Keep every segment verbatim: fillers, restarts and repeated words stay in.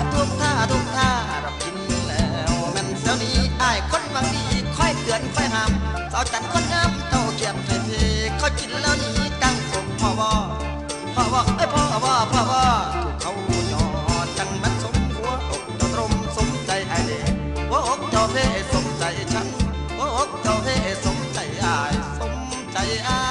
ทุกท่าทุกท่าเรากินแล้วแม่นเสียวนี้ไอ้คนบางดีค่อยเตือนค่อยห้ามสาวจันคนงามเท่าเกียบไทยเพเขากินแล้วนี้กังสมพ่อบ่พ่อบ่ไอ้พ่อบ่พ่อบ่เขาหยอดจังมันสมหัวอกเจ้าตรมสมใจไอ้เด็กหัวอกเจ้าเพสมใจฉันหัวอกเจ้าเพสมใจไอ้สมใจไอ้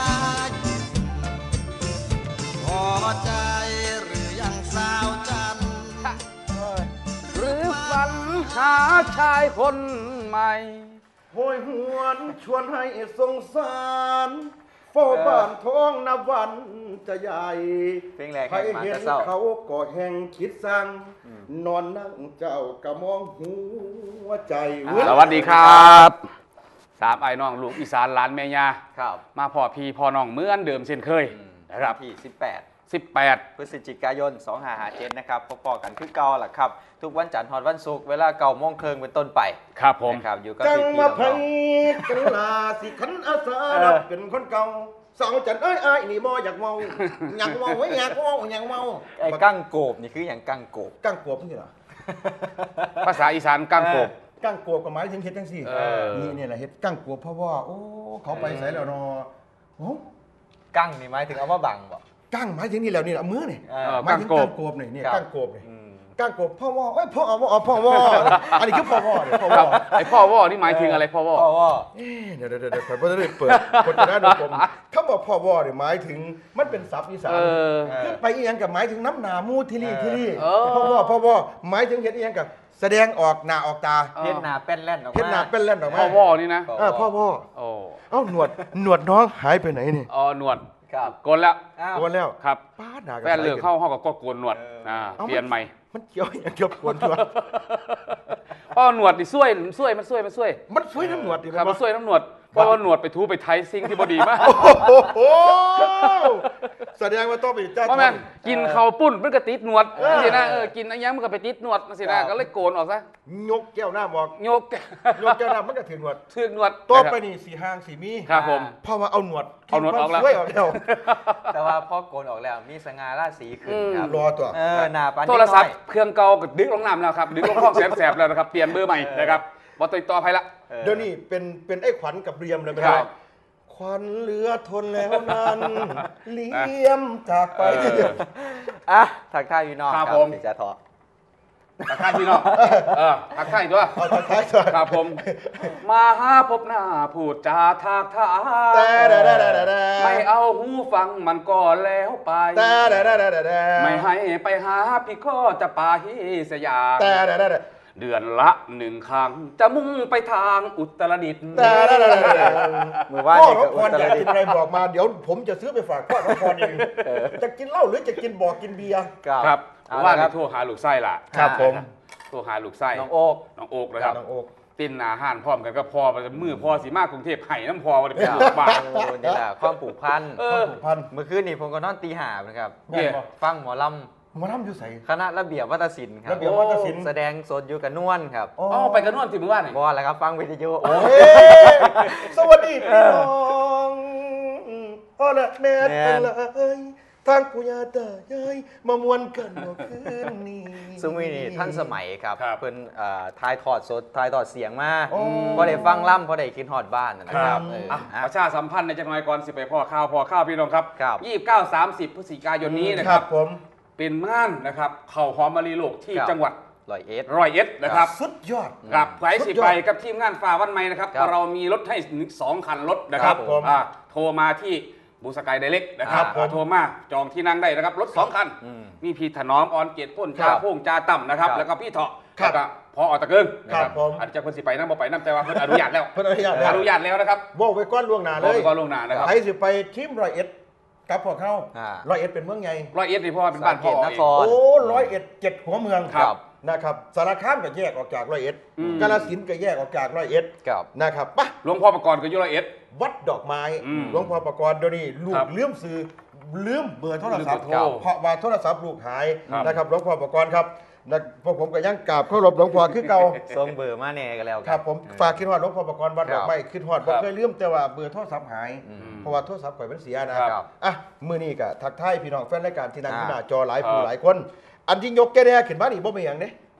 พอใจหรือยังสาวจันหรือฝันหาชายคนใหม่โหยหวนชวนให้สงสารโฟบ้านท้องนับวันจะใหญ่เพลงแรกใครเห็นเขาก็แห่งคิดสั่งนอนนั่งเจ้ากะมองหัวใจสวัสดีครับสามไอ้น้องลูกอีสานหลานแม่ยาครับมาพ่อพี่พ่อน้องเหมือนเดิมเช่นเคยนะครับที่สิบแปดสิบแปดพฤศจิกายนสองห้าห้าเจ็ดนะครับพบกันคือเก่าล่ะครับทุกวันจันทร์ฮอดวันศุกร์เวลาเก่าโมงครึ่งเป็นต้นไปครับผมครับอยู่กับจังพี่มาๆไพ่กันลาสิขันอาสารับเป็นคนเก่าสาวจันเอ้ยไอ้นี่บ่อยากเมาอยากเมาไว้อยากเมาอยากเมาไอ้กั้งโกบนี่คืออย่างกั้งโกบกั้งโกบนี่เหรอภาษาอีสานกั้งโกบกั้งโกบก็หมายถึงเฮ็ดจังซี่นี่นี่แหละเฮ็ดกั้งโกบเพราะว่าโอ้เขาไปไสแล้วเนาะโอ้กั้งนี่หมายถึงเอามาบังบ่กั้งหมายถึงนี่แล้วนี่เอามือนี่หมายถึงกั้งโกบนี่นี่กั้งโกบนี่กั้งโกบพ่อว่าเอ้ยพ่อเอาพ่อว่าอันนี้คือพ่อว่าเนี่ยพ่อว่าไอ้พ่อว่านี่หมายถึงอะไรพ่อว่าพ่อว่าเดี๋ยวเดี๋ยวเดี๋ยวผมจะได้เปิดคนจะได้ดูผมถ้าบอกพ่อว่าเนี่ยหมายถึงมันเป็นศัพท์อีสานขึ้นไปอีกอย่างกับหมายถึงน้ำหนามูทิลี่ทิลี่พ่อว่าพ่อว่าหมายถึงเห็นอีกอย่างกับแสดงออกหน้าออกตาเห็นหน้าเป็นแล่นออกมาเห็นหน้าเป็นแล่นออกมาพ่อว่านี่นะเออพ่อว่าโอ้เอ้าหนวดหนวดน้องหายไปไหนนี่อ๋อหนวดครับโกนแล้วโกนแล้วครับป้าด่ากันแฟนเลือกเข้าห้องกับก็โกนหนวดอ่าเปลี่ยนใหม่มันเกี่ยวอย่างเกี่ยวโกนชัวพ่อหนวดนี่ช่วยช่วยมันช่วยมันช่วยมันช่วยน้ำหนวดดิครับมันช่วยน้ำหนวดเพราะว่าหนวดไปทูไปไทซิงที่บดีมากโอ้แสดงว่าต้องไปจ้าเพราะมันกินข้าวปุ้นมันก็ติดหนวดสินะเออกินอะไรมันก็ไปติดหนวดสินะก็เลยโกนออกซะยกแก้วหน้าบอกยกยกแก้วหน้ามันก็ถึงหนวดถึงหนวดต่อไปนี่สีห้างสีมีครับผมเพราะว่าเอาหนวดเอาหนวดออกแล้วช่วยออกแล้วแต่ว่าพอโกนออกแล้วมีสง่าราศีขึ้นครับรอตัวเออหน้าปานโทรศัพท์เครื่องเก่าก็ดึงลงน้ำแล้วครับดึงลงห้องแสบๆแล้วนะครับเปลี่ยนเบอร์ใหม่นะครับบอติดต่อไปละเดี๋ยวนี้เป็นเป็นไอ้ขวัญกับเรียมเลยไหมครับขวัญเหลือทนแล้วนั้นเลี้ยมจากไปอ่ะทักทายพี่น้องครับผมจะทอทักทายพี่น้องเออทักทายด้วยทักทายด้วยครับผมมาหาพบหน้าพูดจาทักทายไม่เอาหูฟังมันก็แล้วไปไม่ให้ไปหาพี่ก็จะไปสยามเดือนละหนึ่งครั้งจะมุ่งไปทางอุตรดิตถ์แต่เมื่อวานพ่อน้องพรอยากกินอะไรบอกมาเดี๋ยวผมจะซื้อไปฝากพ่อน้องพรเองจะกินเหล้าหรือจะกินบอกกินเบียร์ครับว่าในโทรหาลูกไส้ล่ะครับผมโทรหาลูกไส้น้องโอ๊กน้องโอ๊กนะครับน้องโอ๊กตินอาหารพร้อมกันก็พอมือพอสีมากกรุงเทพไห่น้ำพอวันนี้เป็นลูกบ้านนี่แหละความผูกพันความผูกพันเมื่อคืนนี่ผมก็นอนตีห่านะครับฟังหมอลำหมอลำอยู่ใส่คณะระเบียบวัฒนศิลป์ครับระเบียบวัฒนศิลป์แสดงสดอยู่กับนวลครับอ๋อไปกับนวลที่เมื่อวานนี่บอลแล้วครับฟังวิทยุโอ้ยสวัสดีพี่น้องอ๋อละแม่เป็นเลยทางปุยาตายายมามวนกันเมื่อคืนนี้ซึ่งมีท่านสมัยครับเพิ่นทายทอดสดทายทอดเสียงมาพอได้ฟังล่ำพอได้คิดฮอดบ้านนะครับประชาสัมพันธ์ในจังหวัดก่อนสิไปพ่อข้าวพ่อข้าวพี่น้องครับยี่สิบเก้า สามสิบพฤศจิกายนนี้นะครับผมเป็นงานนะครับเข่าหอมมะลิโลกที่จังหวัดร้อยเอ็ดร้อยเอ็ดนะครับสุดยอดครับใครสิไปกับทีมงานฝ่าวันใหม่นะครับเรามีรถให้สองคันรถนะครับโทรมาที่บูสกายไดเล็กนะครับโทรมาจองที่นั่งได้นะครับรถสองคันมีพี่ถนอมออนเกียรติพ่นจ่าพงจ่าต่ำนะครับแล้วก็พี่เถาะแล้วก็พออตะเกิงนะครับอาจจะเพิ่นสิไปนั่งบ่ไปนั่งแต่ว่าเพิ่นอนุญาตแล้วเพิ่นอนุญาตแล้วอนุญาตแล้วนะครับบอกไว้ก้อนล่วงหน้าเลยบอกไว้ก้อนล่วงหน้านะครับใครสิไปทีมร้อยเอ็ดกับพวกเขาร้อยเอ็ดเป็นเมืองใหญ่ร้อยเอ็ดนี่เพราะว่าเป็นบ้านพ่อนครโอ้ร้อยเอ็ดเจ็ดหัวเมืองนะครับสารคามก็แยกออกจากร้อยเอ็ดกาฬสินธุ์ก็แยกออกจากร้อยเอ็ดนะครับปะหลวงพ่อประกรณ์ก็อยู่ร้อยเอ็ดวัดดอกไม้หลวงพ่อประกรณ์เดี๋ยวนี้ลูกลืมซื้อลืมเบอร์โทรศัพท์เพราะว่าโทรศัพท์ลูกหายนะครับหลวงพ่อประกรณ์ครับนะพวกผมก็ยังกราบเคารพหลวงพ่อคือเก่าส่งเบอร์มาแน่กันแล้วครับผมฝากคิดฮอดหลวงพ่อประกรณ์วัดดอกไม้คิดฮอดบ่เคยลืมแต่ว่าเบอร์โทรศัพท์หายเพราะว่าโทรศัพท์ข่อยมันเสียนะครับอ่ะมื้อนี้ก็ทักทายพี่น้องแฟนรายการที่นั่งอยู่หน้าจอหลายผู้หลายคนอันที่ยกแก่ๆขึ้นมานี่บ่มีหยังเด้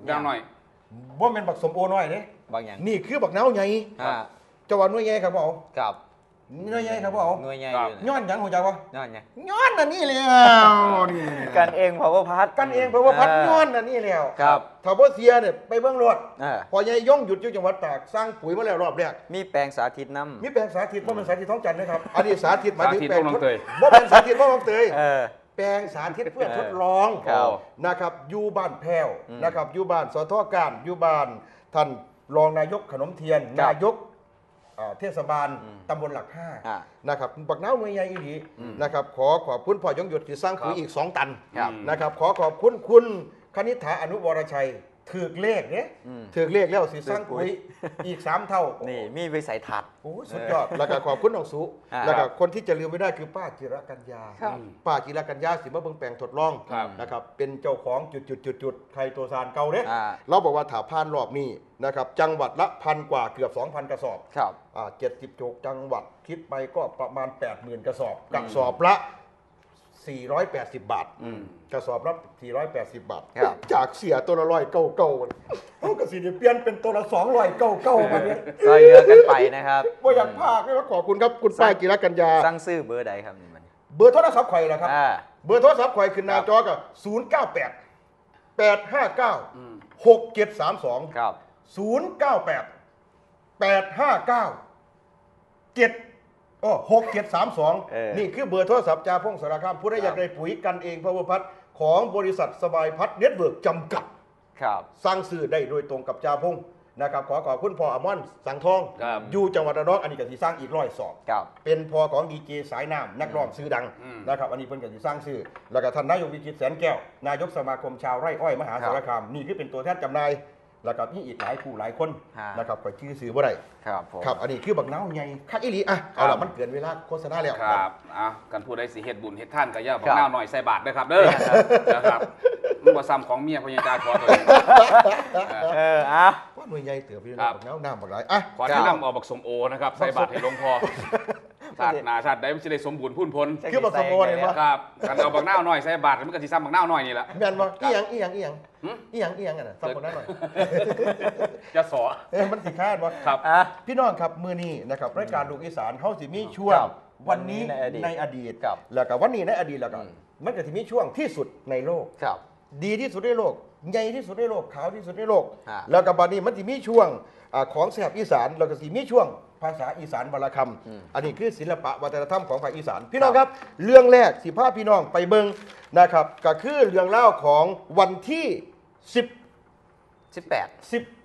ยาวหน่อยบ่แม่นบักสมโอน้อยเด้บางอย่างนี่คือบักนาวใหญ่อ่าเจ้าว่าหน่วยใหญ่ครับบ่เอากับหน่วยใหญ่ครับบ่เอาหน่วยใหญ่ครับอยู่นะย้อนหยังฮู้จักบ่ย้อนไงย้อนอันนี้แล้วนี่กันเองพาวเวอร์พัทกันเองเพราะว่าพัดย้อนอันนี้แล้วครับถ้าบ่เสียเนี่ยไปเบิ่งรถอ่าพอใหญ่ย่องหยุดอยู่จังหวัดตากสร้างปุ๋ยมาแล้วรอบแรกมีแปลงสาธิตน้ำมีแปลงสาธิตบ่แม่นสาธิตท้องจันทร์นะครับอันนี้สาธิตหมายถึงสาธิตแปลงบ่น้องเตยบ่แม่นสาธิตบ่น้องเตยเออแปลงสาธิตเพื่อทดลองครับนะครับอยู่บ้านแพ้วอืมนะครับอยู่บ้านสทการอยู่บ้านท่านรองนายกขนมเทียนครับนายกอ่าเทศบาลอืมตำบลหลักห้าอ่านะครับปักน้าวหน่วยใหญ่อีหลีนะครับขอขอบคุณพ่อยงหยุดที่สร้างปุ๋ยอีก 2 ตันครับนะครับขอขอบคุณคุณคณิษฐาอนุวรชัยถือเลขเนี่ยอืมถือเลขแล้วสิสร้างปุ๋ยอีก 3 เท่านี่มีวิสัยทัศน์โอ้สุดยอด แล้วก็ขอบคุณน้องสุอ่าแล้วก็คนที่จะลืมไม่ได้คือป้าจิรกัญญาครับป้าจิรกัญญาสิมาเบิ่งแปลงทดลองครับนะครับเป็นเจ้าของจุดจุดจุดจุดไทยตัวซานเก่าเด้อ่าเราบอกว่าถาพานรอบนี้นะครับจังหวัดละพันกว่าเกือบ 2,000 กระสอบครับอ่าเจ็ดสิบจุกจังหวัดคิดไปก็ประมาณ แปดหมื่น กระสอบกระสอบละ สี่ร้อยแปดสิบ บาทอืมกระสอบละสี่ร้อยแปดสิบ บาทครับจากเสียตัวละร้อยเก้าเก้าเขาก็สิได้เปลี่ยนเป็นตัวละสองร้อยเก้าเก้ามาเนี่ยซอยเรือกันไปนะครับว่าอยากพากเลยว่าขอบคุณครับคุณป้าจิรกัญญาสั่งซื้อเบอร์ใดครับนี่มันเบอร์โทรศัพท์ข่อยเหรอครับอ่าเบอร์โทรศัพท์ข่อยคือหนาจอกับศูนย์เก้าแปด แปดห้าเก้า หกเจ็ดสามสองครับศูนย์เก้าแปด แปดห้าเก้า เจ็ดโอ้หกเจ็ดสามสองเออนี่คือเบอร์โทรศัพท์จ่าพงศ์สารคามผู้ใดอยากได้ปุ๋ยกันเองพาวเวอร์พัทของบริษัทสบายพัฒน์เน็ตเวิร์กจำกัดครับสร้างสื่อได้โดยตรงกับจ่าพงศ์นะครับขอขอบคุณพ่ออมอนสังทองครับอยู่จังหวัดระนองอันนี้ก็สิสร้างอีกร้อยสอบครับเป็นพอของดีเจสายน้ำนักร้องชื่อดังอืมนะครับอันนี้เพิ่นก็สิสร้างชื่อ แล้วก็ท่านนายกวิจิตรแสนแก้วนายกสมาคมชาวไร่อ้อยมหาสารคามนี่คือเป็นตัวแทนจำหน่ายแล้วก็มีอีกหลายผู้หลายคนฮะนะครับก็ชื่อสื่อบ่ได้ครับผมครับอันนี้คือบักน้าวใหญ่คักอีหลีอ่ะเอาล่ะมันเกินเวลาโฆษณาแล้วครับอ่ะกันพูดได้สิเฮ็ดบุญเฮ็ดท่านก็อย่าบอกครับหน้าหน่อยใส่บาทด้วยครับเด้อนะครับมึงบ่ซ้ำของเมียพญาจาขอตัวนี้เอออ่ะว่าหน่วยใหญ่เติบพี่น้ครัองบบักน้าวน้ำบักหลายอ่ะขอแนะนำเอาบักสมโอนะครับใส่บาทให้หลวงพ่อชาติหนาชาติใดมันสิได้สมบูรณ์พุ่นพ้นคือบักสมโอเนี่ยว่าครับกันเอาบักหน้าหน่อยใส่บาทมันก็สิซ้ำบักหน้าหน่อยนี่แหละแม่นบ่อีหยังอีหยังอีหยังหึอีหยังอีหยังอ่ะนะสักคนนั้นหน่อยจะสอเอ้ยมันสิคาดบ่ครับอ่ะพี่น้องครับมื้อนี้นะครับรายการลูกอีสานเฮาสิมีช่วงครับวันนี้วันนี้ในอดีตในอดีตครับแล้วก็วันนี้ในอดีตแล้วก็อืมมันก็สิมีช่วงที่สุดในโลกครับดีที่สุดในโลกใหญ่ที่สุดในโลกขาวที่สุดในโลกฮะแล้วก็บัดนี้มันสิมีช่วงอ่าของแสบอีสานแล้วก็สิมีช่วงภาษาอีสานวรรณคำอันนี้คือศิลปะวัฒนธรรมของภาคอีสาน พี่น้องครับ เรื่องแรกสิพาพี่น้องไปเบิ่งนะครับก็คือเรื่องเล่าของวันที่10 สิบแปด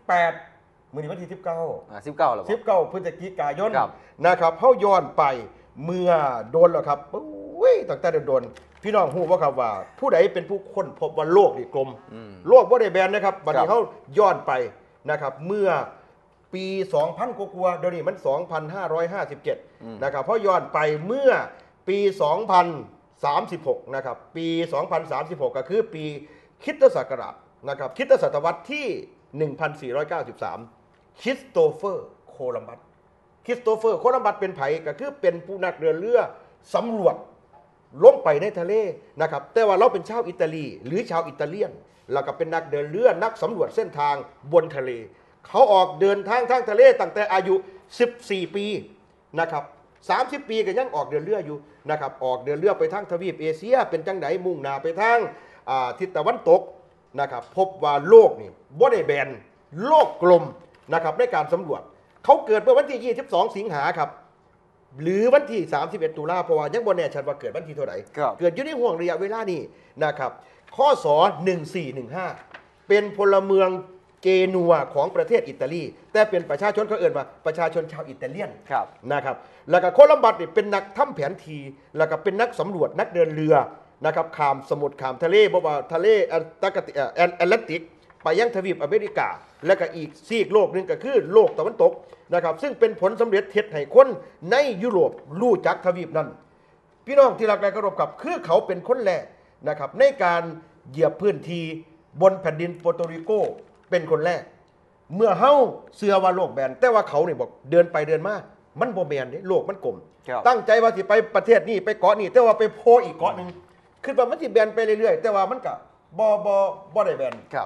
18มื้อนี้วันที่19 อ่าสิบเก้าแล้วสิบเก้าพฤศจิกายนครับนะครับเขาย้อนไปเมื่อโดนแล้วครับอุ้ยตั้งแต่โดนๆพี่น้องฮู้ว่าครับว่า ผู้ใดเป็นผู้ค้นพบว่าโลกนี่กลมอืมโลกบ่ได้แบนนะครับบัดนี้ครับเขาย้อนไปนะครับเมื่อปี สองพัน กว่าๆเดี๋ยวนี้มัน สองพันห้าร้อยห้าสิบเจ็ด นะครับเพราะย้อนไปเมื่อปี สองพันสามสิบหก นะครับปี สองพันสามสิบหก ก็คือปีคริสตศักราชนะครับคริสตศตวรรษที่ หนึ่งพันสี่ร้อยเก้าสิบสาม คริสโตเฟอร์โคลัมบัส คริสโตเฟอร์โคลัมบัสเป็นไผก็คือเป็นผู้นักเดินเรือสำรวจลงไปในทะเลนะครับแต่ว่าเราเป็นชาวอิตาลีหรือชาวอิตาเลียนแล้วก็เป็นนักเดินเรือนักสำรวจเส้นทางบนทะเล เขาออกเดินทางทางทะเลตั้งแต่อายุสิบสี่ปีนะครับสามสิบปีก็ยังออกเดินเรืออยู่นะครับออกเดินเรือไปทางทวีปเอเชีย เป็นจังไดมุ่งหน้าไปทางอ่าทิศตะวันตกนะครับพบว่าโลกนี่บ่ได้แบนโลกกลมนะครับในการสำรวจ เขาเกิดเมื่อวันที่ ยี่สิบสอง สิงหาครับ หรือวันที่ สามสิบเอ็ด ตุลาเพราะว่ายังบ่แน่ชัดว่าเกิดวันที่เท่าไหร่ครับเกิดอยู่ในห่วงระยะเวลานี้นะครับข้อสอหนึ่งสี่หนึ่งห้าเป็นพลเมืองเจนัวของประเทศอิตาลีแต่เป็นประชาชนเขาเอ่นว่าประชาชนชาวอิตาเลียนครับนะครับแล้วก็โคลัมบัสเนี่ยเป็นนักทำแผนทีแล้วก็เป็นนักสำรวจนักเดินเรือนะครับข้ามสมุทรข้ามทะเลบอกว่าทะเลแอตแลนติกเอ่อแอตแลนติกไปยังทวีปอเมริกา และก็อีกซีกโลกหนึงก็คือโลกตะวันตกนะครับซึ่งเป็นผลสำเร็จเท็จให้คนในยุโรปรู้จักทวีปนั้น พี่น้องที่รักและเคารพครับคือเขาเป็นคนแรกนะครับในการเหยียบพื้นที่บนแผ่นดินโปรโตริโกเป็นคนแรก เมื่อเฮาเสือว่าโลกแบนแต่ว่าเขาเนี่ยบอกเดินไปเดินมามันบ่แบนเด้โลกมันกลมครับตั้งใจว่าสิไปประเทศนี้ไปเกาะนี้แต่ว่าไปโพอีกเกาะหนึ่งคือว่ามันสิแบนไปเรื่อยๆแต่ว่ามันก็บ่บ่บ่ได้แบนครับ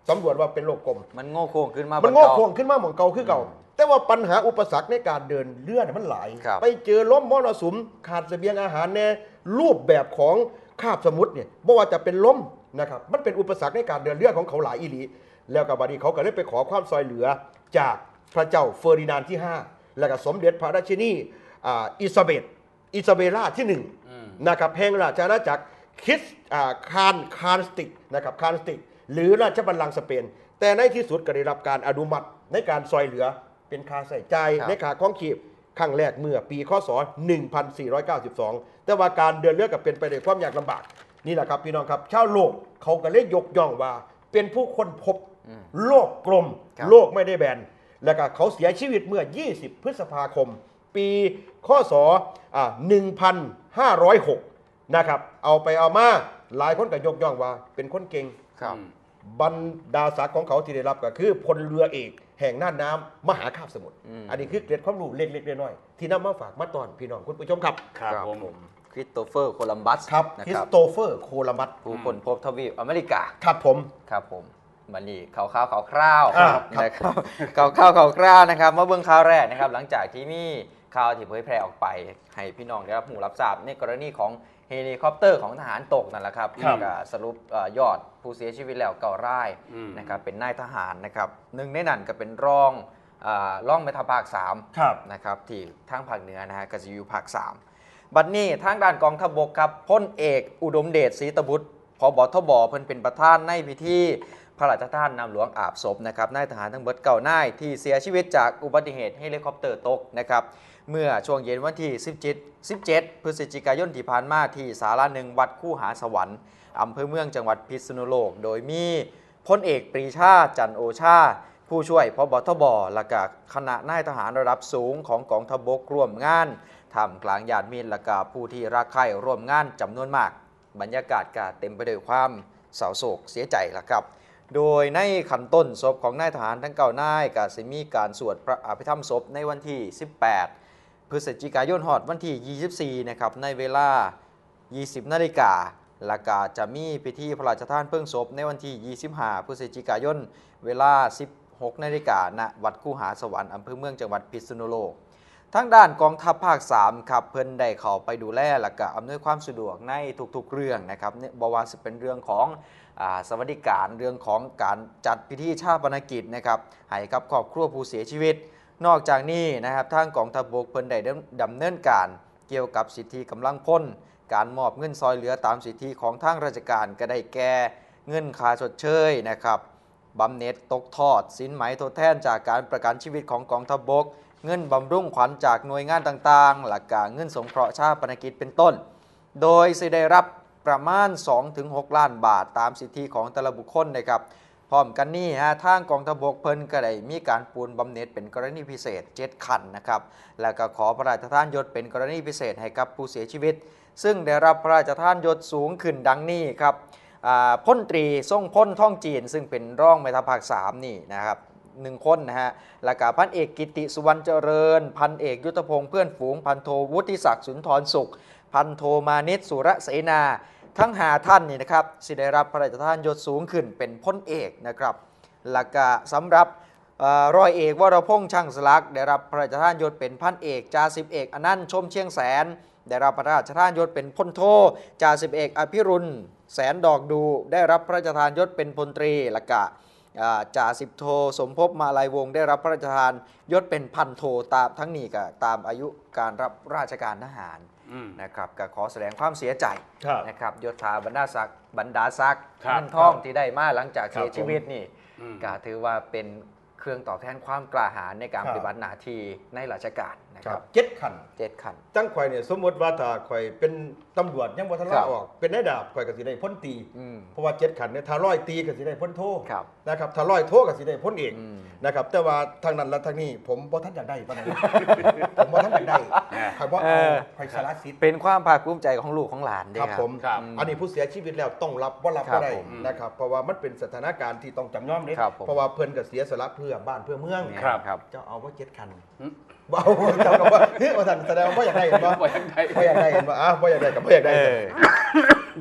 สำรวจว่าเป็นโลกกลมมันโง่โค้งขึ้นมามันบโง่เก่าโค้งขึ้นมาเหมือนเก่าคือเก่า แต่ว่าปัญหาอุปสรรคในการเดินเรือเนี่ยมันหลายครับไปเจอล้มมรสุมขาดเสบียงอาหารในรูปแบบของคาบสมุทรเนี่ยบ่ว่าจะเป็นล้มนะครับมันเป็นอุปสรรคในการเดินเรือของเขาหลายอีหลีแล้วกับบาดนีเขาก็เลยไปขอความซอยเหลือจากพระเจ้าเฟอร์ดินานด์ที่ห้าแล้วก็สมเด็จพระราชินีอ่าอิซาเบธอิซาเบล่าที่หนึ่งนะครับแห่งราชอาณาจักรคริสอ่าคานคานสติกนะครับคานสติกหรือราชบัลลังก์สเปนแต่ในที่สุดก็ได้รับการอนุมัติในการซอยเหลือเป็นค่าใส่ใจายในค่าของขีบครั้งแรกเมื่อปีคศหนึ่งพันสี่ร้อยเก้าสิบสองแต่ว่าการเดินเรือก็เป็นไปด้วยความยากลำบากนี่แหละครับพี่น้องครับชาวโลกเขาก็เลยยกย่องว่าเป็นผู้ค้นพบโลกกลมโลกไม่ได้แบนแล้วก็เขาเสียชีวิตเมื่อยี่สิบพฤษภาคมปีคศอ่าหนึ่งพันห้าร้อยหกนะครับเอาไปเอามาหลายคนก็ยกย่องว่าเป็นคนเก่งครับบรรดาศักดิ์ของเขาที่ได้รับก็คือพลเรือเอกแห่งน่านน้ำมหาคาบสมุทรอืมอันนี้คือเกร็ดความรู้เล็กๆน้อยๆที่นำมาฝากมาตอนพี่น้องคุณผู้ชมครับครับผมคริสโตเฟอร์โคลัมบัสครับนะคริคสรับโตเฟอร์โคลัมบัสผู้ค้นพบทวีปอเมริกาครับผมครับผมมันนี่ข่าวข่าวข่าวคร่าวอ่านะครับข่าวข่าวข่าวคร่าวนะครับมาเบื้องข่าวแรกนะครับหลังจากที่มีข่าวที่เผยแพร่ออกไปให้พี่น้องได้รับหูรับทราบในกรณีของเฮลิคอปเตอร์ของทหารตกนั่นแหละครับครับก็สรุปเอ่อยอดผู้เสียชีวิตแล้วเก่ารายอืมนะครับเป็นนายทหารนะครับหนึ่งในนั้นก็เป็นรองอ่าร่องแม่ทัพภาคสามครับนะครับที่ทางภาคเหนือนะฮะก็จะอยู่ภาคสามบัดนี้ทางด้านกองทัพบกครับพลเอกอุดมเดชศรีตบุตรพบทบเพิ่นเป็นประธานในพิธีพระราชทานนำหลวงอาบศพนะครับนายทหารทั้งเบิดเก่านายที่เสียชีวิตจากอุบัติเหตุเฮลิคอปเตอร์ตกนะครับเมื่อช่วงเย็นวันที่สิบเจ็ด สิบเจ็ดพฤศจิกายนที่ผ่านมาที่ศาลาหนึ่งวัดคู่หาสวรรค์อำเภอเมืองจังหวัดพิษณุโลก โดยมีพลเอกปรีชาจันทร์โอชาผู้ช่วยพบทบและก็คณะนายทหารระดับสูงของกองทัพบกร่วมงานท่ามกลางญาติมิตรและก็ผู้ที่รักใคร่ร่วมงานจำนวนมาก บรรยากาศก็เต็มไปด้วยความเศร้าโศกเสียใจละครับ โดยในขั้นต้นศพของนายทหารทั้งเก่านายก็สิมีการสวดพระอภิธรรมศพในวันที่สิบแปดพฤศจิกายนฮอดวันที่ยี่สิบสี่นะครับในเวลา ยี่สิบนาฬิกาแล้วก็จะมีพิธีพระราชทานเพลิงศพในวันที่ยี่สิบห้าพฤศจิกายนเวลา สิบหกนาฬิกาณวัดคู่หาสวรรค์อำเภอเมืองจังหวัดพิษณุโลกทางด้านกองทัพภาคสามครับเพิ่นได้เข้าไปดูแลและก็อำนวยความสะดวกในทุกๆเรื่องนะครับเนี่ยบ่ว่าจะเป็นเรื่องของอ่าสวัสดิการเรื่องของการจัดพิธีชาปนกิจนะครับให้กับครอบครัวผู้เสียชีวิต นอกจากนี้นะครับทางกองทัพบกเพิ่นได้ดำเนินการเกี่ยวกับสิทธิกำลังพลการมอบเงินซอยเหลือตามสิทธิของทางราชการก็ได้แก่เงินค่าชดเชยนะครับบำเหน็จตกทอดสินไหมทดแทนจากการประกันชีวิตของกองทัพบกเงินบำรุงขวัญจากหน่วยงานต่างๆหลักการเงินสงเคราะห์ชาปนกิจเป็นต้น โดยสิได้รับประมาณ สองถึงหก ล้านบาทตามสิทธิของแต่ละบุคคลนะครับพร้อมกันนี้ฮะทางกองทัพบกเพิ่นก็ได้มีการปูนบำเหน็จเป็นกรณีพิเศษเจ็ดขันนะครับแล้วก็ขอพระราชทานยศเป็นกรณีพิเศษให้กับผู้เสียชีวิต ซึ่งได้รับพระราชทานยศสูงขึ้นดังนี้ครับพลตรีทรงพลท่องจีนซึ่งเป็นรองแม่ทัพภาคสามนี่นะครับหนึ่งคนนะฮะแล้วก็พันเอกกิติสุวรรณเจริญพันเอกยุทธพงษ์เพื่อนฝูงพันโทวุฒิศักดิ์สุนทรสุขพันโทมานิตสุรเสนาทั้งหาท่านนี่นะครับสิได้รับพระราชทานยศสูงขึ้นเป็นพลเอกนะครับแล้วก็สำหรับร้อยเอกวรพงษ์ช่างสลักได้รับพระราชทานยศเป็นพันเอกจ่าสิบเอกอนันต์ชมเชียงแสนได้รับพระราชทานยศเป็นพลโทจ่าสิบเอกอภิรุณแสนดอกดูได้รับพระราชทานยศเป็นพลตรีและก็จ่าสิบโทสมภพมาลัยวงศ์ได้รับพระราชทานยศเป็นพันโทตามทั้งนี้ก็ตามอายุการรับราชการทหารนะครับก็ขอแสดงความเสียใจนะครับยศถาบรรดาศักดิ์บรรดาศักดิ์เงินทองที่ได้มาหลังจากเสียชีวิตนี่ก็ถือว่าเป็นเครื่องตอบแทนความกล้าหาญในการปฏิบัติหน้าที่ในราชการนะครับเจ็ดขันเจ็ดขันตั้งข่อยเนี่ยสมมติว่าถ้าข่อยเป็นตำรวจยังบ่ทันลาออกเป็นนายดาบข่อยก็สิได้พ้นตีเพราะว่าเจ็ดขันเนี่ยถ้าร้อยตีก็สิได้พ้นโทนะครับถ้าร้อยโทก็สิได้พ้นเอกนะครับแต่ว่าทางนั้นและทางนี้ผมบ่ทันอยากได้ปานนั้นผมบ่ทันอยากได้ข่อยบ่เอาข่อยสละสิทธิ์เป็นความภาคภูมิใจของลูกของหลานเด้ครับผมอันนี้ผู้เสียชีวิตแล้วต้องรับบ่รับบ่ได้นะครับเพราะว่ามันเป็นสถานการณ์ที่ต้องจำยอมเด้เพราะว่าเพิ่นก็เสียสละเพื่อบ้านเพื่อเมืองเจ้าเอาว่าเจ็ดขันเบาเจ้าก็ว่าเฮ้ยว่าท่านแสดงว่าอยากได้เห็นป่ะบ่อยากได้บ่อยากได้เห็นป่ะอ้าวบ่อยากได้กับบ่อยากได้พ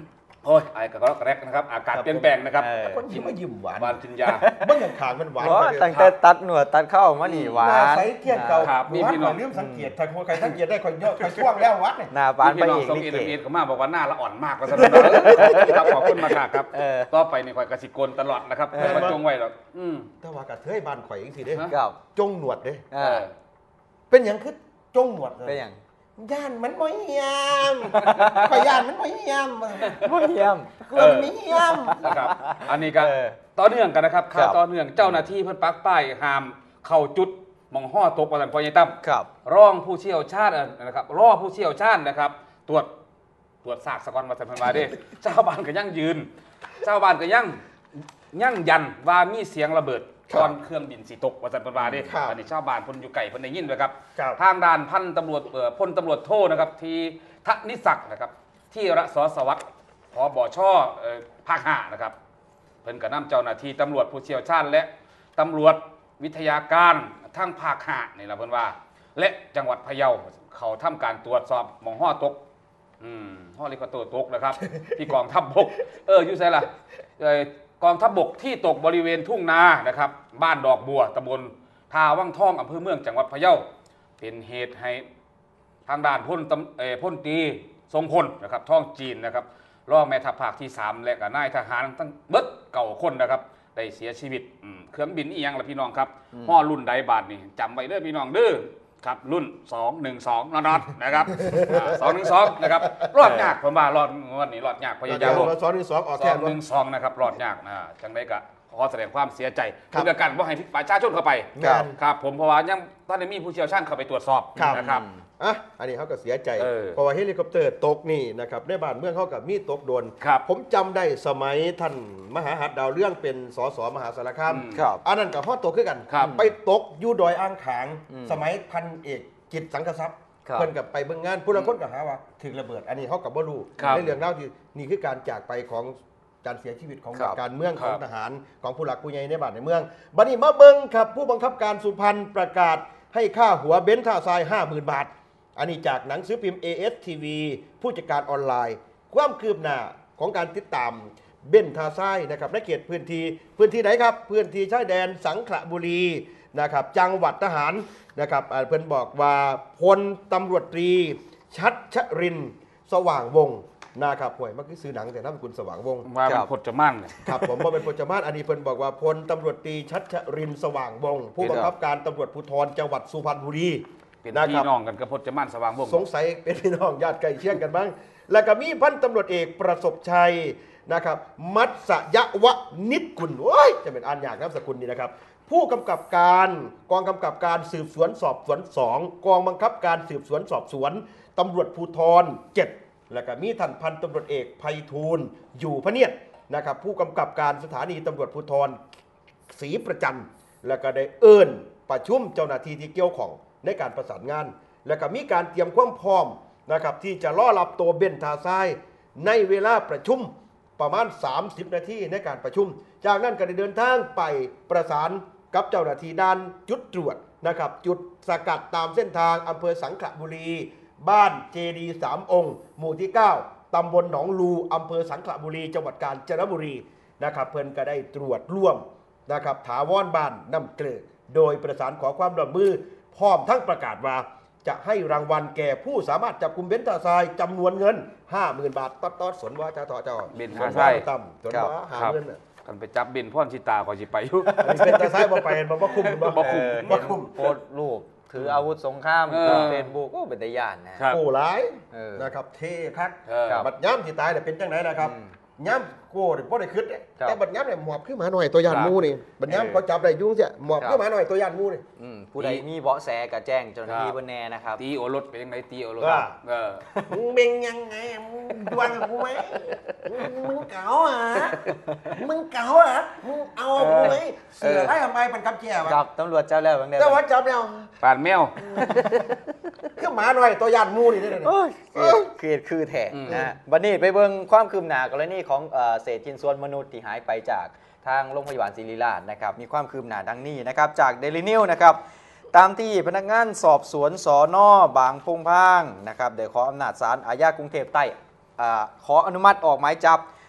โอ้ยไอ้กระรอกกระแรกนะครับอากาศเปลี่ยนแปลงนะครับคนยิ้มมายิ้มหวานหวานกินยาเบื้องขางมันหวานเพราะตั้งแต่ตัดหนวดตัดเข้ามานี่หวาหน้าน ใสเทียนเก่าครับหวานพี่น้ก่ออง นเริ่มสังเกตถ้าใครสังเกตได้คอยเยอะคอยช่วงแล้ววัดเนี่ยหน้าบานไปพี่น้องอีกส่งลิอินเกเตอร์เน็ตเขามาบอกว่าหน้าละอ่อนมากก็สำหรับครับขอบคุณมากครับเออต่อไปในข่อยกสิกรตลอดนะครับไม่มาจงไว้หรอกอืมแต่ว่ากระเทยบ้านข่อยเองสิเด้ฮะกับจงหนวดเด้อ่าเป็นอย่างคือจงหนวดเลยเป็นอย่างย่านมันไม่ยามข่อยย่านมันไม่ยามบ่เยี่ยมกลัวมันไม่ยามนะครับอันนี้ก็เออต่อเนื่องกันนะครับครัข่าบวต่อเนื่องเจ้าหน้าที่เพิ่นปักป้ายห้ามเข้าจุดหมองห่อตกประสันพอยายตั้มครับร่องผู้เชี่ยวชาญนะครับรอผู้เชี่ยวชาญนะครับ ตรวจตรวจซากสะกอนมาสันพันมาเด้ ชาวบ้านก็ยังยืนชาวบ้านก็ยังยังยันว่ามีเสียงระเบิดตอนเครื่องบินสีตกมาสันพันมาเด้อันนี้ชาวบ้านพนอยู่ไก่พนได้ยินด้วยครับครับทางด่านพันตำรวจเอ่อพลตำรวจโทนะครับทีทนิศักดิ์นะครับที่ระสสวัสดิ์ผบชเอ่อภาคห้านะครับเพิ่นก็นำเจ้าหน้าที่ตำรวจผู้เชี่ยวชาญและตำรวจวิทยาการทั้งภาคห้านี่แหละเพิ่นว่า และจังหวัดพะเยาเขาทำการตรวจสอบหมองห่อตกอืมห่อลิคาโตตกนะครับ ที่กองทัพบกเอออยู่ไสล่ะเอ่อกองทัพบกที่ตกบริเวณทุ่งนานะครับบ้านดอกบัวตำบลทาวังทองอำเภอเมืองจังหวัดพะเยาเป็นเหตุให้ทางด้านพลตำเอ่อพลตรีทรงพลนะครับท่องจีนนะครับรองแม่ทัพภาคที่สามและก็นายทหารทั้งเบิดเก่าคนนะครับได้เสียชีวิตอืมเครื่องบินอีหยังล่ะพี่น้องครับห่อรุ่นใดบาทนี่จำไว้เด้อพี่น้องเด้อครับรุ่นสองหนึ่งสองนอนๆนะครับสองหนึ่งสองนะครับรอดยากผมว่ารอดงวดนี้รอดยากพยายามสองหนึ่งสองออกสแค่องหนึ่งสองนะครับรอดยากนะจังได้กะขอแสดงความเสียใจครับเพื่อการว่าให้ประชาชนเข้าไปครับครับผมเพราะว่ายังตอนนี้มีผู้เชี่ยวชาญเข้าไปตรวจสอบครับนะครับอ่ะอันนี้เขาก็เสียใจเออเพราะว่าเฮลิคอปเตอร์ตกนี่นะครับในบ้านเมืองเขากับมีตกโดนครับผมจำได้สมัยท่านมหาหัตถ์ดาวเรื่องเป็นสสมหาสารคามอืมครับอันนั้นกับพ่อตกขึ้นกันครับไปตกอยู่ดอยอ่างขางอืมสมัยพันเอกกิจสังกทรัพย์ครับเพิ่นกับไปเบิ่งงานผู้ละคนก็หาว่าถึงระเบิด อันนี้เขากับบ่รู้ครับในเรื่องเล่าที่นี่คือการจากไปของการเสียชีวิตของครับการเมืองคขรับองทหารของผู้หลักผู้ใหญ่ในบ้านในเมืองบัดนี้มาเบิ่งครับผู้บังคับการสุพรรณประกาศให้ค่าหัวเบนซ์ท่าทราย ห้าหมื่น บาท อันนี้จากหนังสือพิมพ์ เอ เอส ที วี ผู้จัดการออนไลน์ ความคืบหน้าของการติดตามเบนซ์ท่าทรายนะครับในเขตพื้นที่พื้นที่ไหนครับพื้นที่ชายแดนสังขละบุรีนะครับจังหวัดทหารนะครับอ่าเพิ่นบอกว่าพลตำรวจตรีชัดชรินทร์สว่างวงศ์นะครับห่วยมันคือซื้อหนังแต่นามสกุลสว่างวงศ์ว่าคเป็รันบพจมั่นเนี่ยครับผมว่าเป็นพจมานอันนี้เพิ่นบอกว่าพลตำรวจตรีชัดชรินทร์สว่างวงศ์ผู้บังคับการตำรวจภูธรจังหวัดสุพรรณบุรีเป็นนะคพี่รับน้องกันกับพจมั่นสว่างวงศ์สงสัยเป็นพี่น้องญาติใกล้เคียงกันบ้าง แล้วก็มีพันตำรวจเอกประสบชัยนะครับ มัตสยวะนิดกุลโอ้ยจะเป็นอ่านยากนามสกุลนี่นะครับ ผู้กำกับการกองกำกับการสืบสวนสอบสวนสองกองบังคับการสืบสวนสอบสวนตำรวจภูธรเจ็ดแล้วก็มีท่านพันตำรวจเอกไพฑูรย์อยู่พระเนียดนะครับ ผู้กำกับการสถานีตำรวจภูธรศรีประจันแล้วก็ได้เอิ้นประชุมเจ้าหน้าที่ที่เกี่ยวข้องในการประสานงาน แล้วก็มีการเตรียมความพร้อมนะครับที่จะล่อรับตัวเบนทาซายในเวลาประชุมประมาณ สามสิบ นาทีในการประชุม จากนั้นก็ได้เดินทางไปประสานกับเจ้าหน้าที่ด้านจุดตรวจนะครับจุดสกัดตามเส้นทางอำเภอสังขละบุรี บ้านเจดีย์สามองค์ หมู่ที่ เก้า ตำบลหนองลูอำเภอสังขละบุรี จังหวัดกาญจนบุรีนะครับเพิ่นก็ได้ตรวจร่วมนะครับถาวรบ้านน้ำเกลือโดยประสานขอความร่วมมือพร้อมทั้งประกาศว่าจะให้รางวัลแก่ผู้สามารถจับกุมเบนซ์ท่าทรายจำนวนเงิน ห้าหมื่น บาทต๊อดๆสนว่าจะต่อเจ้าเบนซ์ท่าทรายต่ำสนว่าหาครับเงินน่ะกันไปจับเบนพ่อนชิตาก่อนสิไปอยู่อันนี้เป็นท่าทรายบ่ไปบ่บ่คุ้มบ่บ่คุ้มบ่คุ้มโพสต์รูปถืออาวุธสงครามเออเฟซบุ๊กก็เป็นตะยานนะครับโอ้หลายเออนะครับเท่คักเออบัดย้ำที่ตายเนี่ยเป็นจังไหนนะครับอืมย้ำโก้เนี่ยบ่ได้คิดเนี่ยครับแต่บัดย้ำเนี่ยหมอบขึ้นมาหน่อยตัวยานครับหมูนี่บัดเออย้ำเขาจับได้ยุ่งเสียหมอบครับขึ้นมาหน่อยตัวยานหมูนี่อืมผู้ใดมีเบาะแสก็แจ้งเจ้าหน้าที่ครับบนแน่นะครับตีโอรสเป็นยังไงตีโอรสว่าเออมึงเป็นยังไงมึงดวงกับกูไหมมึงเก๋าอ่ะมึงเก๋าอ่ะมึงเอากูไหมเสือไล่ทำไมเป็นคำแก่วะกับตำรวจเจ้าแล้วบางเดือนแต่ว่าจับแล้วปานแมวขึ้นมาหน่อยตัวยานหมูนี่ได้เลยโอ้ยเกลียดคือแท้อืมนะบัดนี้ไปเบิ่งความคืบหน้ากรณีของเอ่อเศษชิ้นส่วนมนุษย์ที่หายไปจากทางโรงพยาบาลศิริราชนะครับมีความคืบหน้าดังนี้นะครับจากเดลินิวนะครับตามที่พนักงานสอบสวนสนบางพงพางนะครับได้ขออำนาจศาลอาญากรุงเทพใต้อ่าขออนุมัติออกหมายจับ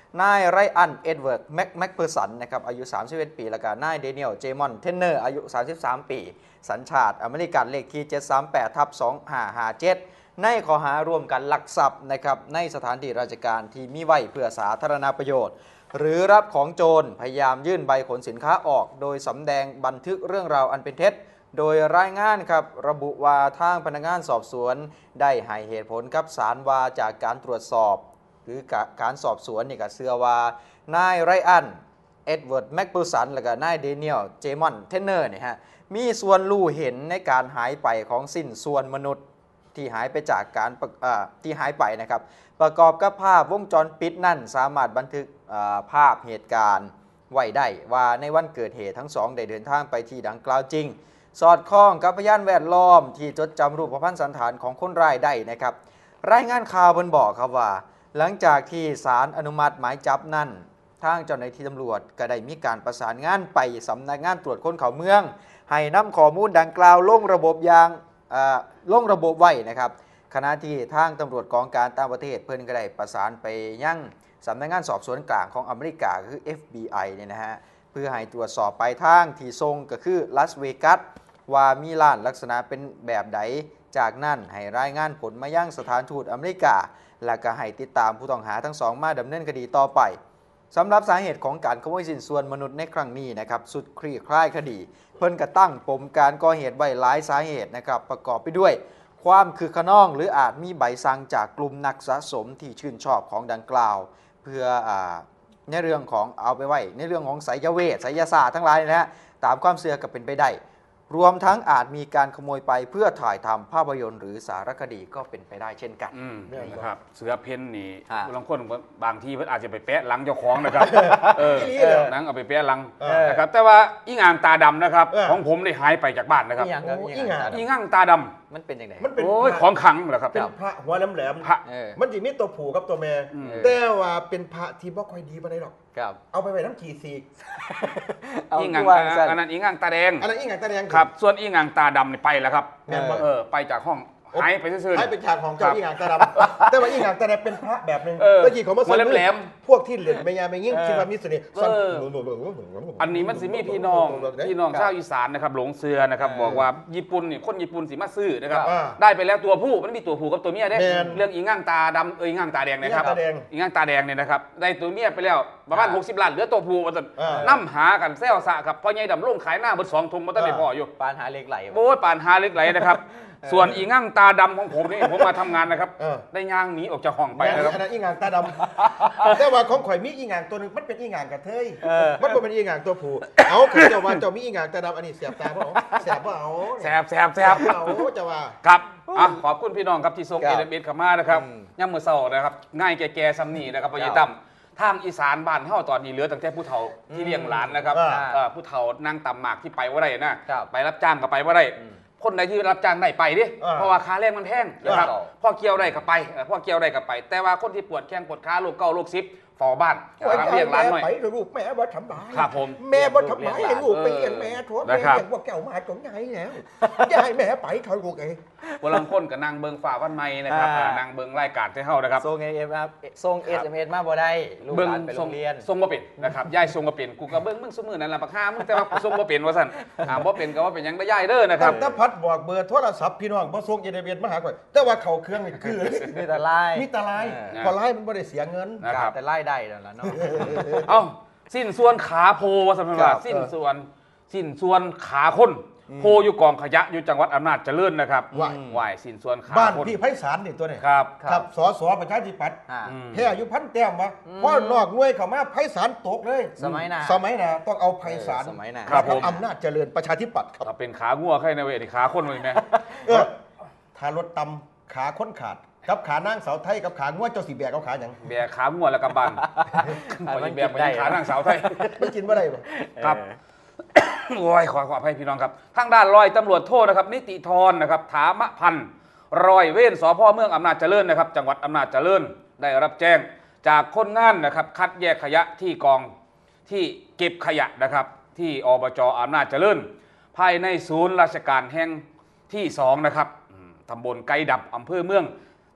นายไรอันเอ็ดเวิร์ดแม็กแม็กเพอร์สันนะครับอายุสามสิบเอ็ดปีแล้วก็นายเดเนียลเจมอนเทนเนอร์อายุสามสิบสามปีสัญชาติอเมริกันเลขที่เจ็ดสามแปดทับสองห้าห้าเจ็ดในข้อหาร่วมกันลักทรัพย์นะครับในสถานที่ราชการที่มีไว้เพื่อสาธารณประโยชน์หรือรับของโจรพยายามยื่นใบขนสินค้าออกโดยสำแดงบันทึกเรื่องราวอันเป็นเท็จโดยรายงานครับระบุว่าทางพนักงานสอบสวนได้ให้เหตุผลกับศาลว่าจากการตรวจสอบหรือการสอบสวนนี่ก็เชื่อว่านายไรอันเอ็ดเวิร์ดแม็กเปอร์สันและก็นายเดเนียลเจมอนเทนเนอร์เนี่ยฮะมีส่วนรู้เห็นในการหายไปของสิ้นส่วนมนุษย์ที่หายไปจากการที่หายไปนะครับประกอบกับภาพวงจรปิดนั่นสามารถบันทึกภาพเหตุการณ์ไว้ได้ว่าในวันเกิดเหตุทั้งสองได้เดินทางไปที่ดังกล่าวจริงสอดคล้องกับพยานแวดล้อมที่จดจำรูปพรรณสันฐานของคนร้ายได้นะครับรายงานข่าวบนบอกครับว่าหลังจากที่ศาลอนุมัติหมายจับนั่นทางเจ้าหน้าที่ตำรวจก็ได้มีการประสานงานไปสำนักงานตรวจคนเข้าเมืองให้นำข้อมูลดังกล่าวลงระบบยางลงระบบไว้นะครับขณะที่ทางตำรวจกองการต่างประเทศเพิ่นก็ได้ประสานไปยังสำนักงานสอบสวนกลางของอเมริกาคือ เอฟ บี ไอ เนี่ยนะฮะเพื่อให้ตรวจสอบไปทางที่ทรงก็คือลาสเวกัสว่ามีร้านลักษณะเป็นแบบใดจากนั้นให้รายงานผลมายังสถานทูตอเมริกาและก็ให้ติดตามผู้ต้องหาทั้งสองมาดำเนินคดีต่อไปสำหรับสาเหตุของการขโมยสินส่วนมนุษย์ในครั้งนี้นะครับสุดคลี่คลายคดีเพิ่นกระตั้งปมการก่อเหตุไว้หลายสาเหตุนะครับประกอบไปด้วยความคือขนองหรืออาจมีใบสั่งจากกลุ่มนักสะสมที่ชื่นชอบของดังกล่าวเพื่ออ่าในเรื่องของเอาไปไว้ในเรื่องของไสยเวทไสยศาสตร์ทั้งหลายนะฮะตามความเชื่อก็เป็นไปได้รวมทั้งอาจมีการขโมยไปเพื่อถ่ายทำภาพยนตร์หรือสารคดีก็เป็นไปได้เช่นกันนะครับเสือเพ่นนี่อ่าบางคนบางทีเพิ่นอาจจะไปแปะหลังเจ้าของนะครับเออหนังเอาไปแปะหลังนะครับแต่ว่าอีหงางตาดำนะครับของผมได้หายไปจากบ้านนะครับอีหยังครับโอ้อีหยังอีหยังอีหงางตาดำมันเป็นยังไงมันเป็นโอ้ยพระของขลังเหรอครับเป็นพระหัวแหลมๆพระเออมันจะมีตัวผู้กับตัวแม่อืมแต่ว่าเป็นพระที่บ่ค่อยดีปานใดหรอกครับเอาไปไว้น้ำขี่ซีกเอาอีหงางคือว่าสั้นอันนั้นอีหงางตาแดงอันนั้นอีหยังตาแดงครับส่วนอีหงางตาดำนี่ไปแล้วครับแม่นบ่เออไปจากห้องหายไปซื่อๆให้เป็นฉากของเจ้าครับอีหงางตาดำแต่ว่าอีหงางตาแดงเป็นพระแบบหนึงเออตะกี้เขามาหัวแหลมพวกที่เหรียญแม่ยาแม่ยิ่งคิดว่ามีเสน่ห์เออ อันนี้มันสิมีพี่น้องพี่น้องชาวอีสานนะครับหลงเสือนะครับบอกว่าญี่ปุ่นนี่คนญี่ปุ่นสิมาซื้อนะครับอ่าได้ไปแล้วตัวผู้มันมีตัวผู้กับตัวเมียได้แม่นเรื่องอีง่างตาดำเอ้ยอีง่างตาแดงนะครับอีง่างตาแดงอีง่างตาแดงเนี่ยนะครับได้ตัวเมียไปแล้วประมาณอ่าหกสิบล้านเหลือตัวผู้มาจนอ่าน้ำหากันแซวสะครับพ่อใหญ่ดำลงขายหน้าเบดสองทุ่มมาตั้งแต่พ่ออยู่ปานหาเหล็กไหลโอ้ยปานหาเล็กไหลนะครับ ส่วนอีง่างตาดำของผมนี่ผมมาทำงานนะครับเออได้ย่างหนีออกจากห้องไปแม่นนะครับอันนั้นอีหงางตาดำแต่ว่าของข่อยมีอีหงางตัวหนึงมันเป็นอีหงางกระเทยมันบ่เป็นอีหงางตัวผู้เอาคือเจ้าว่าเจ้ามีอีหงางตาดำอันนี้เสียบตาบ่เอาแสบบ่เอาแซบแซบแซบเอาเจ้าว่าครับอ่ะขอบคุณพี่น้องครับที่ส่งครัเอบ เอเเข้ามานะครับอืมย่ำมือเศร้านะครับ ง่ายแก่ๆซ้ำนี่นะครับพ่อใหญ่ตั้มทางอีสานบ้านเฮาตอนนี้เหลือตั้งแต่ผู้เฒ่าที่เลี้ยงหลานนะครับอ่าเอ่อผู้เฒ่านั่งตำหมากที่ไปว่าได้นะครับ ไปรับจ้างก็ไปว่าได้ คนใดที่รับจ้างได้ไปดิอ่าเพราะว่าค่าแรงมันแพงนะครับอ่าพ่อเกี่ยวได้ก็ไปเอ่อพ่อเกี่ยวได้ก็ไป แต่ว่าคนที่ปวดแข้งปวดขาโรคเกาต์โรคซิปฝอบ้านโอ้ยรับเลี้ยงหลานหน่อยไปลูกแม่บ่ทำบายครับผมแม่บ่ทำบายให้ลูกไปเลี้ยงแม่โทษแม่นะครับเลี้ยงพวกแก้วมาตรงไหนแล้วอย่าให้แม่ไปเถอะลูกเอ้ยวันลังคนกับนางเบิงฝ่าวันใหม่นะครับอ่าอ่านางเบิงรายการที่เฮานะครับส่งเอฟส่งเอสเอ็มเอสมาบ่ได้ลูกเบิ้งหลานไปโรงเรียนทรงบ่เป็นนะครับย่ายทรงบ่เป็นกูก็เบิ้งมึงซุมื้อนั่นล่ะบักฮามึงแต่ว่ากูทรงบ่เป็นว่าซั่นอ่าบ่เป็นก็ว่าเป็นหยังได้ย่ายเด้อนะครับตั้งแต่พัดบอกเบอร์โทรศัพท์พี่น้องบ่ส่งเอเดเบียนมาหาข่อยแต่ว่าเขาเครื่องนี่คือมีแต่ไล่มีแตะไลน์เออพอไลน์มันบ่ได้เสียเงินนะครับแต่ไล่ได้แล้วล่ะเนาะเอ้าสิ้นส่วนขาโพว่าซั่นครัว่าบสิ้นส่วนสิ้นส่วนขาคนโพอยู่กองขยะอยู่จังหวัดอำนาจเจริญนะครับว่ายว่ายสิ้นส่วนขาบ้านคนพี่ไพศาลนี่ตัวนี้ครับครับสสประชาธิปัตย์อ่าอืมแพ้อายุพันแต้มวะเพราะนอกหน่วยเข้ามาไพศาลตกเลยสมัยหน้าสมัยหน่ะต้องเอาไพศาลเออสมัยหน้าครับผมอำนาจเจริญประชาธิปัตย์ครับถ้าเป็นขางัวใครในเวทีขาคนเลยแม่เออถ้ารถตำขาค้นขาดกับขานางสาวไทยกับขางัวเจ้าสีแบกเอาขาหยังแบกขางัวแล้วก็บันอันพอมัยินแบกิกนไปได้ขานางสาวไทยมันกินว่าได้ปะครับ โอ้ยขอขออภัยพี่น้องครับ ทางด้านร้อยตำรวจโทษนะครับ นิติธรนะครับ ถามพันธ์ร้อยเว้นสพเมืองอำนาจเจริญนะครับ จังหวัดอำนาจเจริญได้รับแจ้งจากคนงานนะครับ คัดแยกขยะที่กองที่เก็บขยะนะครับ ที่อบจอำนาจเจริญ ภายในศูนย์ราชการแห่งที่สองนะครับอืมตำบลไกดับอำเภอเมือง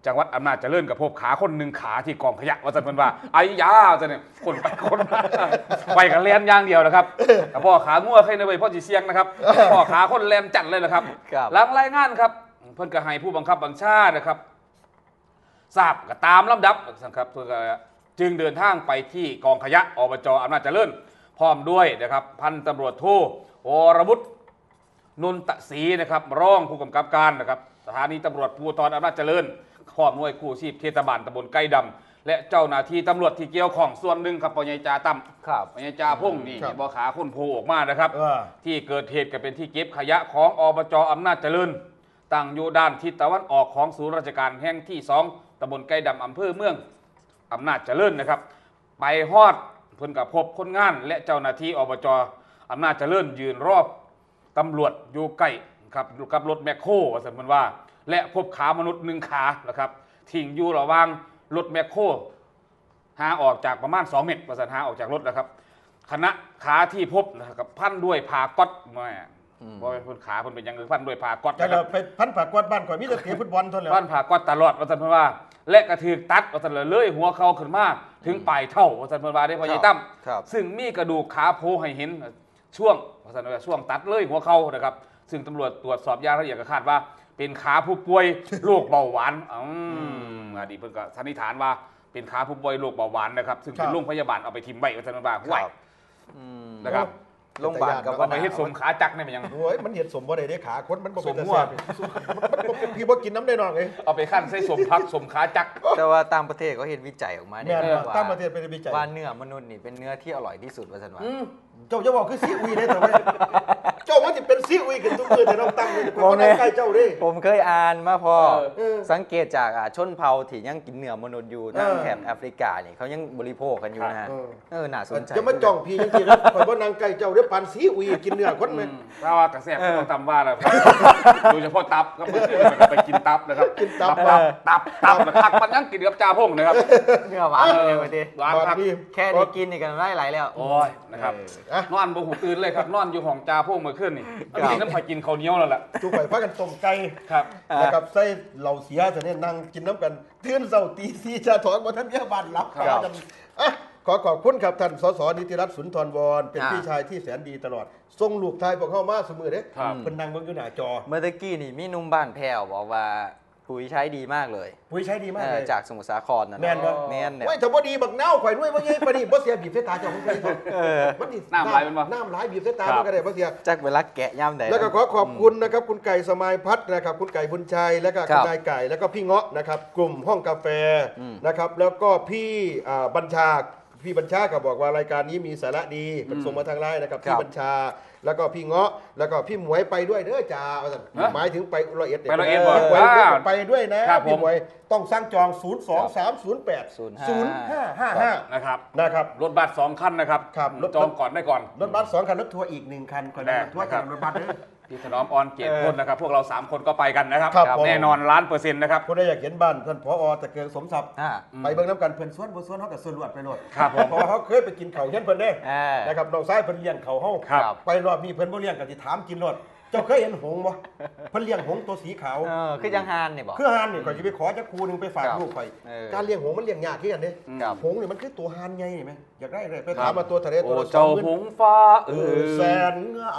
จังหวัดอำนาจเจริญกับพบขาคนหนึ่งขาที่กองขยะว่าสันเพิ่นว่าไอ้ยาจะเนี่ยคนไปคนมาไปกันเลียนอย่างเดียวนะครับแต่พ่อขางัวใครในใบพ่อจีเสียงนะครับพ่อขาคนแลนจัดเลยนะครับหลังรายงานครับเพิ่นก็ให้ผู้บังคับบัญชานะครับทราบก็ตามลำดับนะครับเพื่อจึงเดินทางไปที่กองขยะอบจอำนาจเจริญพร้อมด้วยนะครับพันตำรวจโทวรวุฒินนตศรีนะครับรองผู้กำกับการนะครับสถานีตำรวจภูธรอำนาจเจริญพร้อมหน่วยกู้ชีพเทศบาลตำบลไก่ดำและเจ้าหน้าที่ตำรวจที่เกี่ยวข้องส่วนหนึ่งครับปยจ่าตั้มครับปยจ่าพุ่งนี่บ่ขาคนโผล่ออกมานะครับเออที่เกิดเหตุก็เป็นที่เก็บขยะของอบจอำนาจเจริญตั้งอยู่ด้านทิศตะวันออกของศูนย์ราชการแห่งที่สองตำบลไก่ดำอำเภอเมืองอำนาจเจริญนะครับไปฮอดเพิ่นกับพบคนงานและเจ้าหน้าที่อบจอำนาจเจริญยืนรอบตำรวจอยู่ใกล้ครับอยู่กับรถแมคโครว่าสันเพิ่นว่าและพบขามนุษย์หนึ่งขานะครับทิ้งอยู่ระหว่างรถแมคโครห่างออกจากประมาณสองเมตรว่าสันห่างออกจากรถนะครับคณะขาที่พบนะครับพันด้วยผ้าก๊อตมาเพราะเป็นคนขาเพิ่นเป็นอย่างอื่นพันด้วยผ้าก๊อตแต่นะคเรารับไปพันผักกวาดบ้านก่อนมิจะเตะฟุตบอลเท่านั้นพันผ้าก๊อตตลอดว่าสันเพิ่นว่าและกระถือตัดว่าสันเลยหัวเข่าขึ้นมาถึงปลายเท่าว่าสันเพิ่นว่าได้พอใหญ่ตั้มครับซึ่งมีกระดูกขาโผล่ให้เห็นช่วงว่าสันว่าช่วงตัดเลยหัวเข่านะครับซึ่งตำรวจตรวจสอบอย่างละเอียดก็คาดว่าเป็นขาผู้ป่วยโรคเบาหวานอืมอดีตเพิ่นก็สันนิษฐานว่าเป็นขาผู้ป่วยโรคเบาหวานนะครับซึ่งเป็นโรงพยาบาลเอาไปทิมไว้ว่าสันว่าห่วยอืมนะครับโรงพยาบาลกับเอาไปเฮ็ดสมขาจักรนี่มันยังโอ้ยมันเห็นสมบ่ได้ได้ขาคนมันบ่เป็นสมตามั่วแซ่บมันบ่เป็นพี่บ่กินน้ำได้นองเลยเอาไปขั้นใส่สมพักสมขาจักรแต่ว่าต่างประเทศเขาเห็นวิจัยออกมาแม่นเนี่ยว่าต่างประเทศเป็นวิจัยว่าเนื้อมนุษย์นี่เป็นเนื้อที่อร่อยที่สุดว่าสันว่าเจ้าจะบอกคือซีอุยได้แต่ว่าเจ้ามันจะเป็นซีอุยกันทุกมือแต่น้องตั้งนี่ผมก็ใกล้เจ้าดิผมเคยอ่านมาพอเออสังเกตจากอ่ะชนเผ่าที่ยังกินเนื้อมนุษย์อยู่ทางเออแถบแอฟริกานี่เขายังบริโภคกันอยู่นะฮะเออเออน่าสนใจจะมาจ้องพี่จริงๆนะข่อยบ่นางไก่เจ้าเด้อปานซีอุยกินเนื้อคนแม่นถ้าว่ากระแสก็ต้องตำว่าแล้วครับโดยเฉพาะตับก็มันขึ้นไปกินตับนะครับกินตับตับตับตับนะครับมันยังกินกับจ่าพงนะครับเนื้อหวานเลยวันนี้หวานครับพี่แค่ได้กินนี่กันได้หลายแล้วโอ้ยนะครับอ่ะนอนบ่หูตื่นเลยครับนอนอยู่ห้องจ่าพงเมื่อคืนนี่ครับกินน้ำผักกินข้าวเหนียวแล้วล่ะทุกข่อยพากันต้มไก่ครับนะครับใส่เหล่าเสียจะเนี่ยนั่งกินน้ำกันตื่นเช้าตีสี่ชาถอนบ่ทันเมียบ้านหลับครับกันอ่ะขอขอบคุณครับท่านสสนิติรัตน์สุนทรวรเป็นอ่าพี่ชายที่แสนดีตลอดส่งลูกทายพวกเข้ามาเสมอเด้ครับเพิ่นนั่งเบิ่งอยู่หน้าจอเมื่อตะกี้นี่มีหนุ่มบ้านแพ้วบอกว่าปุ๋ยใช้ดีมากเลยปุ๋ยใช้ดีมากเอเลอย จากสมุทรสาครนะแม่นบ่แม่นเนี่ยโอ้ยถ้าบ่ดีบักเน่าข่อยด้วยบ่ใหญ่ปานนี้บ่เสียบีบใส่ตาเจ้าของใครเถอะเออมันนี่น้ำไหลเป็นบ่น้ำไหลบีบใส่ตาครับมันก็ได้บ่เสียจักเวลาแกะย่ำใดแล้วก็ขอขอบคุณนะครับคุณไก่สมัยพัฒน์นะครับคุณไก่บุญชัยแล้วก็ครัคุณบนายไก่แล้วก็พี่เงาะนะครับกลุ่มห้องกาแฟอืมนะครับแล้วก็พี่อ่าบัญชาพี่บัญชาก็บอกว่ารายการนี้มีสาระดีเป็นส่งมาทางไลน์นะครับครับพี่บัญชา แล้วก็พี่เงาะแล้วก็พี่หมวยไปด้วยเด้อจ้าว่าซั่นฮะหมายถึงไปร้อยเอ็ดนี่ไปร้อยเอ็ดหมวยบ่อ้าวไปด้วยนะครับผมพี่หมวยต้องสร้างจอง ศูนย์ สอง สาม ศูนย์ แปดศูนย์ศูนย์ห้าห้า ห้า ห้านะครับนะครับรถบัสสองคันนะครับครับรถจองก่อนได้ก่อนรถบัสสองคันรถทัวร์อีกหนึ่งคันคอยได้รถทัวร์นะครัจากบรถบัสเด้อพี่ถนอมออนเกียรติพลนะครับ พวกเราสามคนก็ไปกันนะครับครับผมแน่นอนล้านเปอร์เซ็นต์นะครับคนใดอยากเห็นบ้านท่านผอตะเกียงสมศัพย์อ่าไปเบิ่งน้ำกันเพิ่นสวนบ่สวนเฮากับสวนลวดไปโลดครับผมเพราะว่าเขาเคยไปกินข้าวเฮียนเพิ่นเด้อ่านนะครับน้องชายเพิ่นเลี้ยงข้าวเฮาครับไปรอบนี้เพิ่นบ่เลี้ยงก็สิถามกินโลดเจ้าเคยเห็นหงส์บ่เพิ่นเลี้ยงหงส์ตัวสีขาวเออคือยังฮานเนี่ยบอกคือหานนี่ข่อยสิไปขอจักครูหนึงไปฝากครับลูกข่อยเออการเลี้ยงหงส์มันเลี้ยงยากคือกันเด้ครับหงส์นี่มันคือตัวหานใหญ่นี่แม่อยากได้เลยไปถามมาตัวทะเลโอ้ตัวละเจ้าสองหหมื่นงฟ้าเอเอออแสนงาม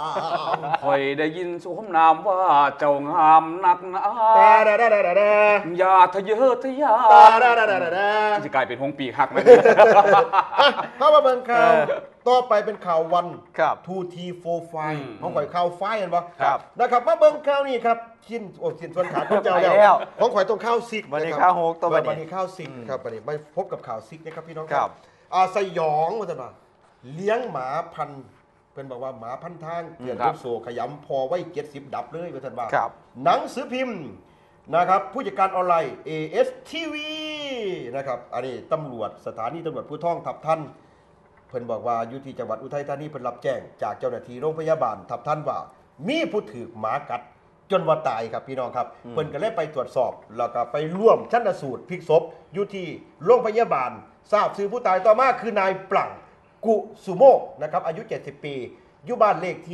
คอยได้ยินสมนามว่าเจ้างามนักหนาตาดาดาดาดาดาอย่าทะเยอทะยาตาดาดาดาดาดาจะกลายเป็นหงปีกหักไหมอ่ะเข้ามาเบิ่งข่าวต่อไปเป็นข่าววันครับทูทีโฟร์ไฟอืมของข่อยข่าวไฟเห็นปะครับนะครับมาเบิ่งข่าวนี่ครับชิ้นโอ้ชิ้นส่วนขาดของเจ้าไปแล้แล้ว วของข่อยต้องข้าวซิกวันนี้ะครับข้าวโฮกตัวบัดนี้วันนี้ข้าวซิกครับวันนี้ไปพบกับข่าวซิกนะครับพี่น้องครับอาสยองว่าจะมาเลี้ยงหมาพันธุ์เป็นบอกว่าหมาพันทางเกียรครัติบโซขยำพอไว้เจ็ดสิบดับเลยว่าจะว่าครับหนังสือพิมพ์นะครับผู้จัดการออนไลน์ เอ เอส ที วี นะครับอันนี้ตำรวจสถานีตำรวจภูธรทับทันเพิ่นบอกว่าอยู่ที่จังหวัดอุทัยธานีเพิ่นรับแจ้งจากเจ้าหน้าที่โรงพยาบาลทับทันว่ามีผู้ถูกหมากัดจนว่าตายครับพี่น้องครับเพิ่นก็เลยไปตรวจสอบแล้วก็ไปร่วมชันสูตรพลิกศพอยู่ที่โรงพยาบาลทราบชื่อผู้ตายต่อมาคือนายปลั่งกุสุโมกนะครับอายุเจ็ดสิบปีอยู่บ้านเลขที่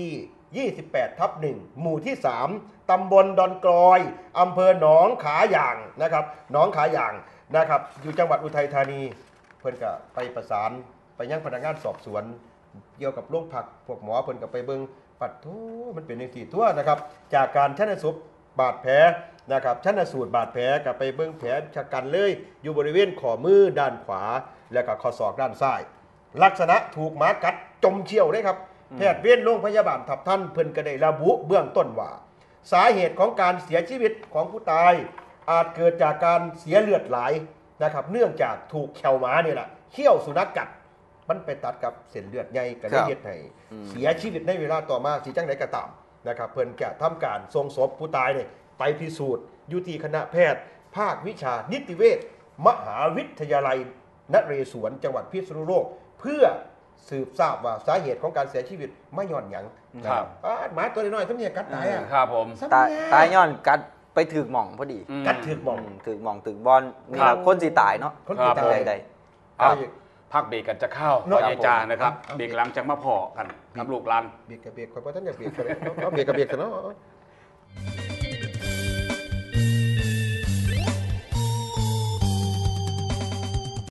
ยี่สิบแปดทับหนึ่งหมู่ที่สามตำบลดอนกลอยอำเภอหนองขาหย่างนะครับหนองขาหย่างนะครับอยู่จังหวัดอุทัยธานีเพิ่นก็ไปประสานไปยังพนักงานสอบสวนเกี่ยวกับโรคผักพวกหมอเพิ่นก็ไปเบิ่งปัดทูมันเป็นในสี่ทั่วนะครับจากการชันสูตรบาดแผลนะครับชันสูตรบาดแผลกับไปเบิ่งแผลชะกันเลยอยู่บริเวณข้อมือด้านขวาและก็ข้อศอกด้านซ้ายลักษณะถูกหมากัดจมเชี่ยวเลยครับแพทย์เวรโรงพยาบาลทับท่านเพิ่นก็ได้ระบุเบื้องต้นว่าสาเหตุของการเสียชีวิตของผู้ตายอาจเกิดจากการเสียเลือดไหลนะครับเนื่องจากถูกแขวหมาเนี่ยแหละเขี้ยวสุนัขกัดมันไปตัดกับเส้นเลือดใหญ่กับเลือดให้เสียชีวิตในเวลาต่อมาสีจังไดก็ตามนะครับเพิ่นแกะทำการทรงศพผู้ตายเนี่ยไปพิสูจน์ยุติคณะแพทย์ภาควิชานิติเวชมหาวิทยาลัยนเรศวรจังหวัดพิษณุโลกเพื่อสืบทราบว่าสาเหตุของการเสียชีวิตไม่ย้อนหยังครับหมาตัวน้อยๆทั้งนี้กัดตายอ่ะครับผมตายตายย้อนกัดไปถึกหม่องพอดีอืมกัดถือมองถึกหม่องถึกบอลนี่แหละคนสิตายเนาะคนที่ครับตายใดอ่ะเอาอีกพักเบรกกันจะเข้าเนอะขอยายจานะครับเอาเบรกหลังจากมาพอกันกับลูกหลานเบียดกับเบียดคอยพอท่านอยากเบียดกันเลยเอาเบียดกับเบียดกันเนาะ